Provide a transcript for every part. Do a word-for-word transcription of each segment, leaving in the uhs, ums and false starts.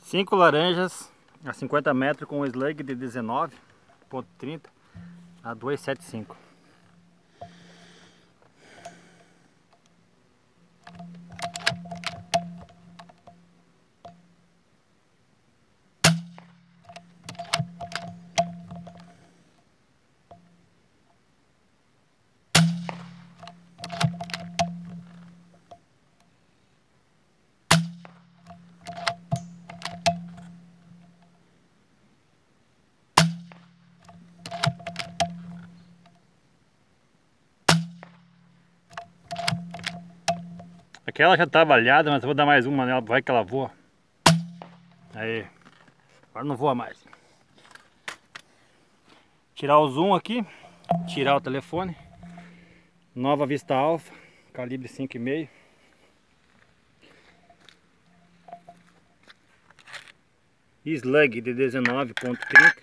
Cinco laranjas a cinquenta metros com um slug de dezenove ponto trinta a duzentos e setenta e cinco. Aquela já tá avaliada, mas eu vou dar mais uma nela, vai que ela voa. Aí, agora não voa mais. Tirar o zoom aqui, tirar o telefone. Nova Vista Alpha, calibre cinco e meio. Slug de dezenove ponto trinta.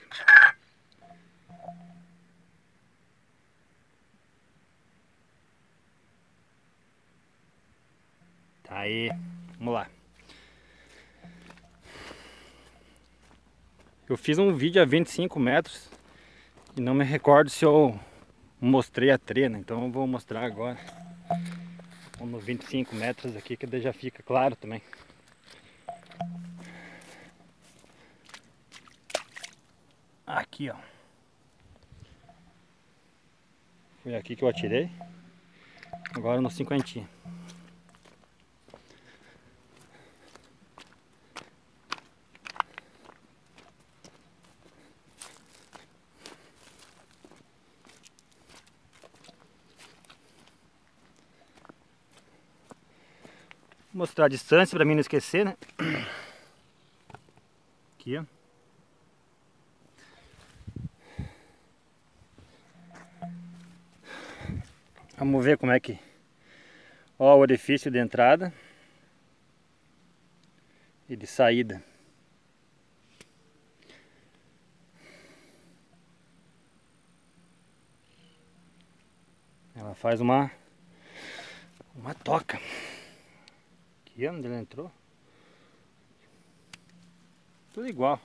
Tá aí, vamos lá. Eu fiz um vídeo a vinte e cinco metros e não me recordo se eu mostrei a trena, então eu vou mostrar agora. Vamos no vinte e cinco metros aqui, que daí já fica claro também. Aqui, ó. Foi aqui que eu atirei. Agora no cinquentinha. Vou mostrar a distância para mim não esquecer, né? Aqui, ó. Vamos ver como é que... Ó, o orifício de entrada e de saída. Ela faz uma uma toca. Aqui onde ela entrou. Tudo igual.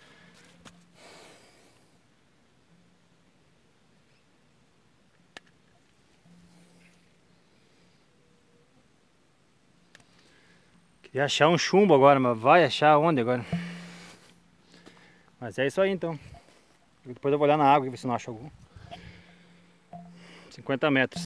Queria achar um chumbo agora, mas vai achar onde agora? Mas é isso aí então. Depois eu vou olhar na água e ver se não acho algum. cinquenta metros.